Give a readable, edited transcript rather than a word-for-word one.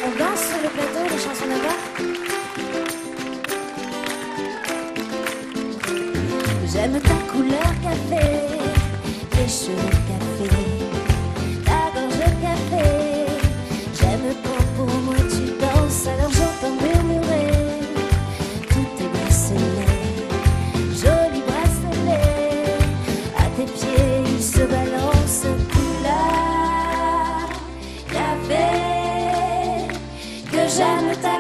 On danse sur le plateau les chansons d'amour. J'aime ta couleur café, tes cheveux café, ta gorge café. J'aime quand pour moi tu danses, alors j'entends murmurer tous tes bracelets, jolis bracelets. À tes pieds ils se balancent couleur café. Que j'aime ta